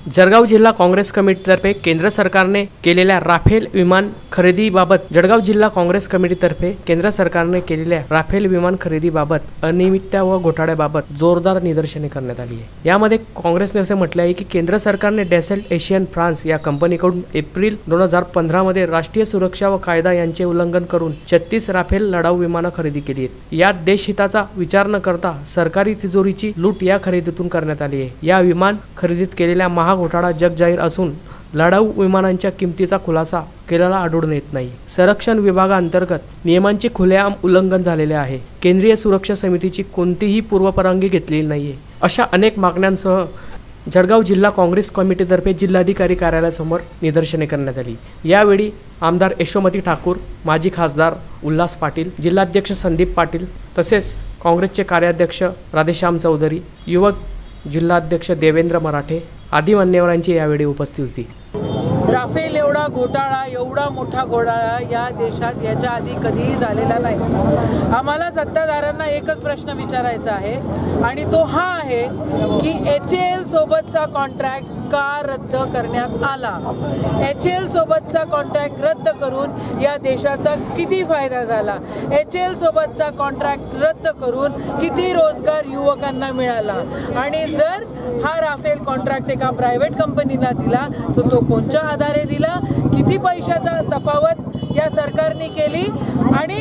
जळगाव जिल्हा काँग्रेस कमिटीतर्फे केंद्र सरकारने केलेल्या राफेल विमान खरेदीबाबत जळगाव जिल्हा काँग्रेस कमिटीतर्फे केंद्र सरकारने केलेल्या राफेल विमान खरेदीबाबत अनियमितता व घोटाळ्याबाबत जोरदार निदर्शने करण्यात आली आहे। यामध्ये काँग्रेसने असे म्हटले आहे की केंद्र सरकारने डॅसल्ट एशियन फ्रान्स या कंपनीकडून एप्रिल 2015 मध्ये राष्ट्रीय सुरक्षा व कायदा यांचे उल्लंघन करून 36 राफेल लढाऊ विमानं खरेदी केली आहेत। यात देशहिताचा विचार न करता सरकारी तिजोरीची लूट या खरेदीतून करण्यात आली आहे। या विमान खरेदीत केलेल्या घोटाळा जगजाहीर असून लढाऊ विमानांच्या किमतीचा खुलासा केलेला आढळून येत नाही। संरक्षण विभागाअंतर्गत नियमांचे खुलेआम उल्लंघन झालेले आहे। केंद्रीय सुरक्षा समितीची कोणतीही पूर्वपरवानगी घेतलेली नाहीये। अशा अनेक मागण्यांसह जळगाव जिल्हा काँग्रेस कमिटीतर्फे जिल्हाधिकारी कार्यालयासमोर निदर्शने करण्यात आली। यावेळी आमदार यशोमती ठाकूर, माजी खासदार उल्हास पाटील, जिल्हाध्यक्ष संदीप पाटील तसेच काँग्रेसचे कार्याध्यक्ष राधेश्याम चौधरी, युवक जिल्हाध्यक्ष देवेंद्र मराठे आदी मान्यवरांची यावेळी उपस्थित होती। राफेल एवढा घोटाळा, एवढा मोठा घोटाळा या देशात याच्या आधी कधीही झालेला नाही। आम्हाला सत्ताधाऱ्यांना एकच प्रश्न विचारायचा आहे आणि तो हा आहे की HAL सोबतचा कॉन्ट्रॅक्ट का रद्द करण्यात आला। HAL सोबतचा कॉन्ट्रॅक्ट रद्द करून या देशाचा किती फायदा झाला? HAL सोबतचा कॉन्ट्रॅक्ट रद्द करून किती रोजगार युवकांना मिळाला? आणि जर हा राफेल कॉन्ट्रॅक्ट एका प्रायव्हेट कंपनीला दिला तर तो कोणत्या आधारे दिला? किती पैशाचा तफावत या सरकारने केली? आणि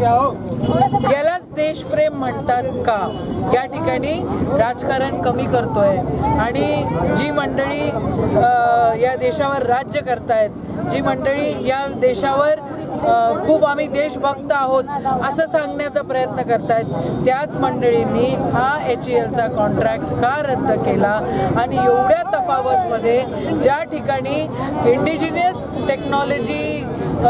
यालाच देशप्रेम म्हणतात का? या ठिकाणी राजकारण कमी करतोय आणि जी मंडळी या देशावर राज्य करतायत, जी मंडळी या देशावर खूप आम्ही देशभक्त आहोत असं सांगण्याचा प्रयत्न करतायत, त्याच मंडळींनी हा HALचा कॉन्ट्रॅक्ट का रद्द केला? आणि एवढ्या तफावतमध्ये ज्या ठिकाणी indigenous technology,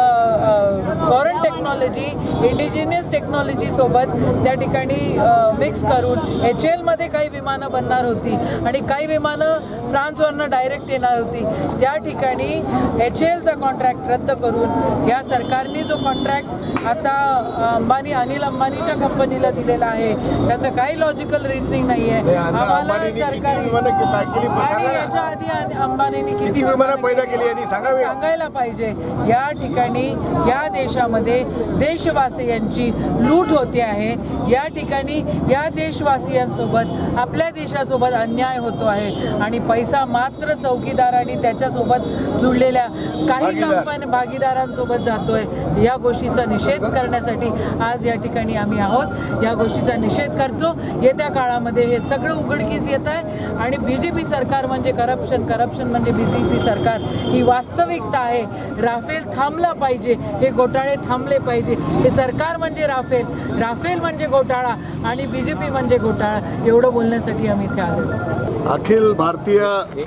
foreign technology, indigenous technology सोबत त्या ठिकाणी मिक्स करून HALमध्ये काही विमानं बनणार होती आणि काही विमानं फ्रान्सवरनं डायरेक्ट येणार होती, त्या ठिकाणी HALचा कॉन्ट्रॅक्ट रद्द करून या सरकारने जो कॉन्ट्रॅक्ट आता अनिल अंबानीच्या कंपनीला दिलेला आहे त्याचं काही लॉजिकल रिझनिंग नाही आहे। आम्हाला सरकारी आणि याच्या आधी अंबानीने किती विमानं पैदा केली यांनी सांगायला पाहिजे। या ठिकाणी या देशामध्ये देशवासियांची लूट होते आहे। या ठिकाणी या देशवासियांसोबत आपल्या देशासोबत अन्याय होतो आहे आणि पैसा मात्र चौकीदार आणि त्याच्यासोबत जुळलेल्या काही कंपनी भागीदारांसोबत जातोय। या गोष्टीचा निषेध करण्यासाठी आज या ठिकाणी आम्ही आहोत। या गोष्टीचा निषेध करतो। येत्या काळामध्ये हे सगळं उघडकीस येत आहे आणि BJP सरकार म्हणजे करप्शन, करप्शन म्हणजे BJP सरकार ही वास्तविकता आहे। राफेल थांबला पाहिजे, हे घोटाळे थांबले पाहिजे। हे सरकार म्हणजे राफेल, राफेल म्हणजे घोटाळा आणि BJP म्हणजे घोटाळा, एवढं बोलण्यासाठी आम्ही इथे आलो। अखिल भारतीय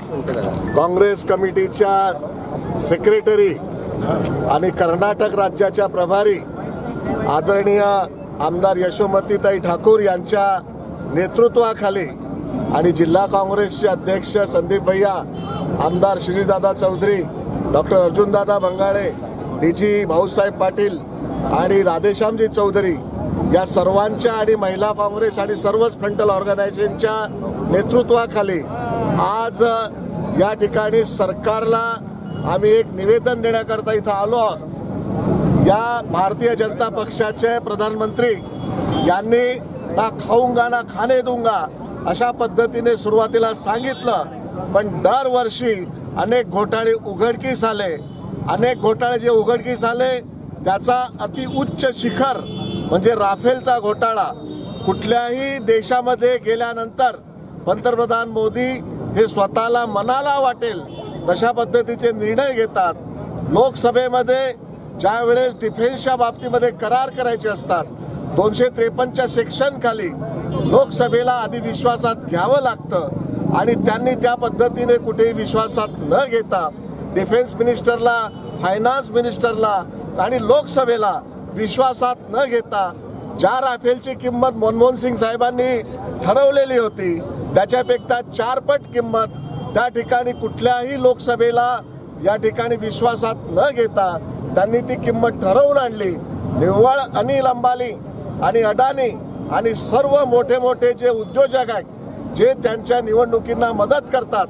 काँग्रेस कमिटीच्या सेक्रेटरी आणि कर्नाटक राज्याच्या प्रभारी आदरणीय आमदार यशोमतीताई ठाकूर यांच्या नेतृत्वाखाली आणि जिल्हा काँग्रेसचे अध्यक्ष संदीप भैया, आमदार श्रीदादा चौधरी, डॉक्टर अर्जुनदादा बंगाळे, DG भाऊसाहेब पाटील आणि राधेश्यामजी चौधरी या सर्वांच्या आणि महिला काँग्रेस आणि सर्वच फ्रंटल ऑर्गनायझेशनच्या नेतृत्वाखाली आज या ठिकाणी सरकारला आम्ही एक निवेदन देण्याकरता इथं आलो आहोत। या भारतीय जनता पक्षाचे प्रधानमंत्री यांनी ना खाऊंगा ना खाने दूंगा अशा पद्धतीने सुरुवातीला सांगितलं, पण दरवर्षी अनेक घोटाळे उघडकीस आले। अनेक घोटाळे जे उघडकीस आले त्याचा अतिउच्च शिखर म्हणजे राफेलचा घोटाळा। कुठल्याही देशामध्ये गेल्यानंतर पंतप्रधान मोदी हे स्वतःला मनाला वाटेल तशा पद्धतीचे निर्णय घेतात। लोकसभेमध्ये ज्या वेळेस डिफेन्सच्या बाबतीमध्ये करार करायचे असतात 253च्या सेक्शन खाली लोकसभेला आधी विश्वासात घ्यावं लागतं आणि त्यांनी त्या पद्धतीने कुठेही विश्वासात न घेता डिफेन्स मिनिस्टरला, फायनान्स मिनिस्टरला आणि लोकसभेला विश्वासात न घेता ज्या राफेलची किंमत मनमोहन सिंग साहेबांनी ठरवलेली होती त्याच्यापेक्षा 4 पट किंमत त्या ठिकाणी कुठल्याही लोकसभेला या ठिकाणी विश्वासात न घेता त्यांनी ती किंमत ठरवून आणली। निव्वळ अनिल अंबानी आणि अडानी आणि सर्व मोठे मोठे जे उद्योजक आहेत जे त्यांच्या निवडणुकींना मदत करतात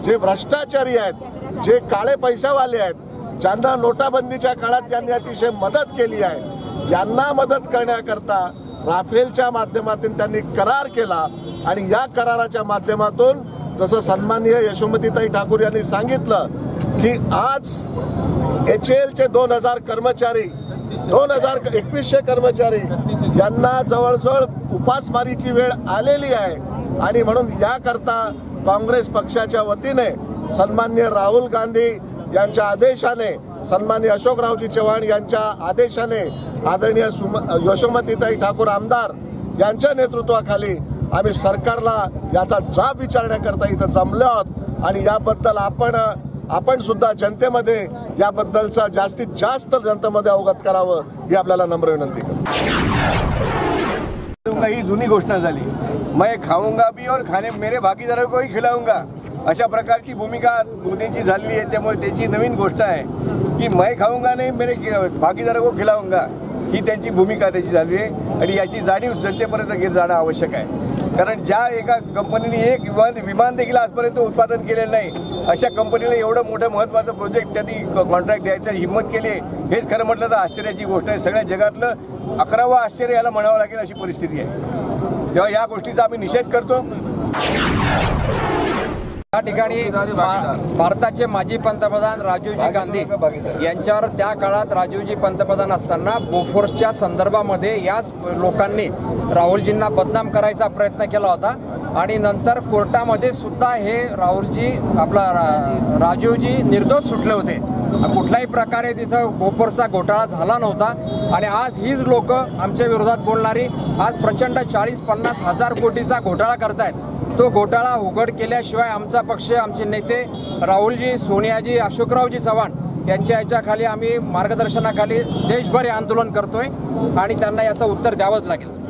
जे भ्रष्टाचारी आहेत, जे काळे पैशावाले आहेत, ज्यांना नोटाबंदीच्या काळात ज्यांनी अतिशय मदत केली आहे, यांना मदत करण्याकरता राफेलच्या माध्यमातून त्यांनी करार केला आणि या कराराच्या माध्यमातून जसं सन्माननीय यशोमतीताई ठाकूर यांनी सांगितलं की आज HALचे 2000 कर्मचारी 2100 कर्मचारी यांना जवळजवळ उपासमारीची वेळ आलेली आहे आणि म्हणून याकरता काँग्रेस पक्षाच्या वतीने सन्माननीय राहुल गांधी यांच्या आदेशाने, सन्माननीय अशोकरावजी चव्हाण यांच्या आदेशाने, आदरणीय यशोमतीताई ठाकूर आमदार यांच्या नेतृत्वाखाली आम्ही सरकारला याचा जाब विचारण्याकरता इथं जमलो आहोत आणि याबद्दल आपण सुद्धा जनतेमध्ये याबद्दलचा जास्तीत जास्त जनतेमध्ये अवगत करावं ही आपल्याला नम्र विनंती करतो। ही जुनी घोषणा झाली, मैं खाऊंगा भी और खाने मेरे भागीदारों को ही खिलाऊंगा, अशा प्रकारची भूमिका मोदींची झाली आहे। त्यामुळे त्याची नवीन गोष्ट आहे की मैं खाऊंगा नाही मेरे भागीदारों को खिलाऊंगा, ही त्यांची भूमिका त्याची झाली आहे आणि याची जाणीव जनतेपर्यंत जाणं आवश्यक आहे। कारण ज्या एका कंपनीने एक विमान देखील आजपर्यंत उत्पादन केलेलं नाही, अशा कंपनीला एवढं मोठं महत्त्वाचं प्रोजेक्ट त्यांनी कॉन्ट्रॅक्ट द्यायची हिंमत केली आहे, हेच खरं म्हटलं तर आश्चर्याची गोष्ट आहे। सगळ्या जगातलं 11वं आश्चर्य याला म्हणावं लागेल अशी परिस्थिती आहे। तेव्हा या गोष्टीचा आम्ही निषेध करतो। या ठिकाणी भारताचे माजी पंतप्रधान राजीवजी गांधी यांच्यावर त्या काळात राजीवजी पंतप्रधान असताना बोफोर्सच्या संदर्भामध्ये याच लोकांनी राहुलजींना बदनाम करायचा प्रयत्न केला होता आणि नंतर कोर्टामध्ये सुद्धा हे राजीवजी निर्दोष सुटले होते। कुठल्याही प्रकारे तिथं बोफोर्सचा घोटाळा झाला नव्हता आणि आज हीच लोक आमच्या विरोधात बोलणारी आज प्रचंड 40-50 हजार कोटीचा घोटाळा करतायत। तो घोटाळा उघड केल्याशिवाय आमचा पक्ष, आमचे नेते राहुलजी, सोनियाजी, अशोकरावजी चव्हाण यांच्या याच्याखाली आम्ही मार्गदर्शनाखाली देशभर हे आंदोलन करतोय आणि त्यांना याचं उत्तर द्यावंच लागेल।